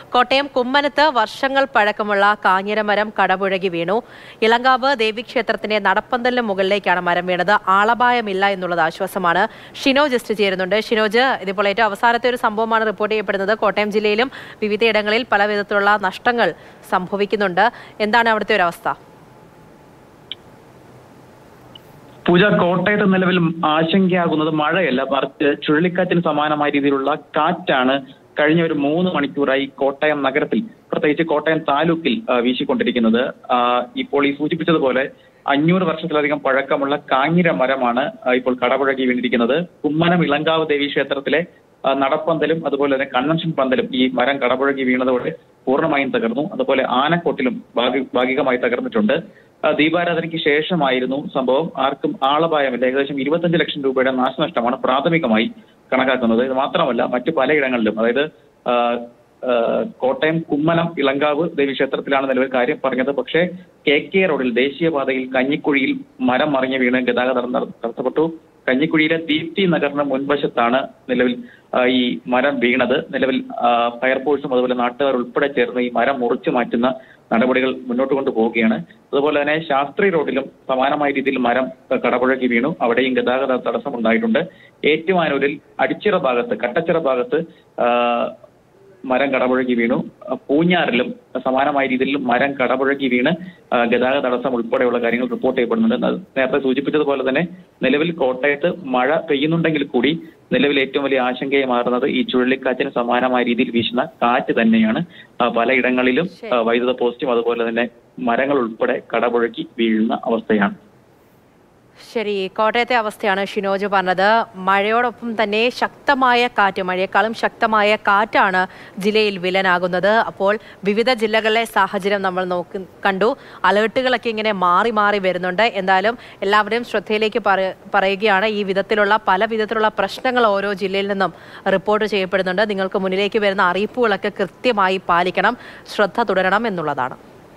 കോട്ടയം കുമ്മനത്ത് വർഷങ്ങൾ പഴക്കമുള്ള കാഞ്ഞിരമരം കടപുഴകി വീണു. ഇളങ്കാവ് ദേവീക്ഷേത്രത്തിന്റെ നടപ്പന്തലിന് മുകളിലേക്കാണ് മരം വീണത്. ആളപായമില്ല എന്നുള്ളത് ആശ്വാസമാണ്. ഷിനോജ് ജസ്റ്റ് ചേരുന്നുണ്ട്. ഷിനോജ്, ഇതിപ്പോൾ ഏറ്റവും അവസാനത്തെ ഒരു സംഭവമാണ് റിപ്പോർട്ട് ചെയ്യപ്പെടുന്നത്. കോട്ടയം ജില്ലയിലും വിവിധയിടങ്ങളിൽ പല വിധത്തിലുള്ള നഷ്ടങ്ങൾ സംഭവിക്കുന്നുണ്ട്. എന്താണ് അവിടുത്തെ ഒരു അവസ്ഥ? പൂജ, കോട്ടയത്ത് നിലവിൽ ആശങ്കയാകുന്നത് മഴയല്ല, മറിച്ച് ചുഴലിക്കാറ്റിന് സമാനമായ രീതിയിലുള്ള കാറ്റാണ് കഴിഞ്ഞ ഒരു 3 മണിക്കൂറായി കോട്ടയം നഗരത്തിൽ, പ്രത്യേകിച്ച് കോട്ടയം താലൂക്കിൽ വീശിക്കൊണ്ടിരിക്കുന്നത്. ഇപ്പോൾ ഈ സൂചിപ്പിച്ചതുപോലെ 500 വർഷത്തിലധികം പഴക്കമുള്ള കാഞ്ഞിര മരമാണ് ഇപ്പോൾ കടപുഴകി വീണിരിക്കുന്നത്. കുമ്മനം ഇളങ്കാവ് ദേവീക്ഷേത്രത്തിലെ നടപ്പന്തലും അതുപോലെ തന്നെ കൺവെൻഷൻ പന്തലും ഈ മരം കടപുഴകി വീണതോടെ പൂർണ്ണമായും തകർന്നു. അതുപോലെ ആനക്കൊട്ടിലും ഭാഗികമായി തകർന്നിട്ടുണ്ട്. ദീപാരാധനയ്ക്ക് ശേഷമായിരുന്നു സംഭവം. ആർക്കും ആളപായമില്ല. ഏകദേശം 25 ലക്ഷം രൂപയുടെ നാശനഷ്ടമാണ് പ്രാഥമികമായി കണക്കാക്കുന്നത്. ഇത് മാത്രമല്ല, മറ്റു പലയിടങ്ങളിലും, അതായത് കോട്ടയം കുമ്മനം ഇളങ്കാവ് ദേവീക്ഷേത്രത്തിലാണ് നിലവിൽ കാര്യം പറഞ്ഞത്. പക്ഷേ KK റോഡിൽ ദേശീയപാതയിൽ കഞ്ഞിക്കുഴിയിൽ മരം മറിഞ്ഞ് വീണ് ഗതാഗതം തടസ്സപ്പെട്ടു. കഞ്ഞിക്കുഴിയിലെ ദീപ്തി നഗറിന് മുൻവശത്താണ് നിലവിൽ ഈ മരം വീണത്. നിലവിൽ ഫയർഫോഴ്സും അതുപോലെ നാട്ടുകാർ ഉൾപ്പെടെ ചേർന്ന് ഈ മരം മുറിച്ചു മാറ്റുന്ന നടപടികൾ മുന്നോട്ട് കൊണ്ടുപോവുകയാണ്. അതുപോലെ തന്നെ ശാസ്ത്രി റോഡിലും സമാനമായ രീതിയിൽ മരം കടപുഴകി വീണു. അവിടെയും ഗതാഗത തടസ്സമുണ്ടായിട്ടുണ്ട്. ഏറ്റുമാനൂരിൽ അടിച്ചിറ ഭാഗത്ത്, കട്ടച്ചിറ ഭാഗത്ത് മരം കടപുഴകി വീണു. പൂഞ്ഞാറിലും സമാനമായ രീതിയിൽ മരം കടപുഴകി വീണ് ഗതാഗത തടസ്സം ഉൾപ്പെടെയുള്ള കാര്യങ്ങൾ റിപ്പോർട്ട് ചെയ്യപ്പെടുന്നുണ്ട്. നേരത്തെ സൂചിപ്പിച്ചതുപോലെ തന്നെ നിലവിൽ കോട്ടയത്ത് മഴ പെയ്യുന്നുണ്ടെങ്കിൽ കൂടി നിലവിൽ ഏറ്റവും വലിയ ആശങ്കയെ മാറുന്നത് ഈ ചുഴലിക്കാറ്റിന് സമാനമായ രീതിയിൽ വീശുന്ന കാറ്റ് തന്നെയാണ്. പലയിടങ്ങളിലും വൈദ്യുത പോസ്റ്റും അതുപോലെ തന്നെ മരങ്ങൾ ഉൾപ്പെടെ കടപുഴകി വീഴുന്ന അവസ്ഥയാണ്. ശരി, കോട്ടയത്തെ അവസ്ഥയാണ് ഷിനോജ് പറഞ്ഞത്. മഴയോടൊപ്പം തന്നെ ശക്തമായ കാറ്റ്, മഴയെക്കാളും ശക്തമായ കാറ്റാണ് ജില്ലയിൽ വില്ലനാകുന്നത്. അപ്പോൾ വിവിധ ജില്ലകളിലെ സാഹചര്യം നമ്മൾ കണ്ടു. അലേർട്ടുകളൊക്കെ ഇങ്ങനെ മാറി മാറി വരുന്നുണ്ട്. എന്തായാലും എല്ലാവരും ശ്രദ്ധയിലേക്ക് പറയുകയാണ്. ഈ വിധത്തിലുള്ള പല വിധത്തിലുള്ള പ്രശ്നങ്ങൾ ഓരോ ജില്ലയിൽ നിന്നും റിപ്പോർട്ട് ചെയ്യപ്പെടുന്നുണ്ട്. നിങ്ങൾക്ക് മുന്നിലേക്ക് വരുന്ന അറിയിപ്പുകളൊക്കെ കൃത്യമായി പാലിക്കണം, ശ്രദ്ധ തുടരണം എന്നുള്ളതാണ്.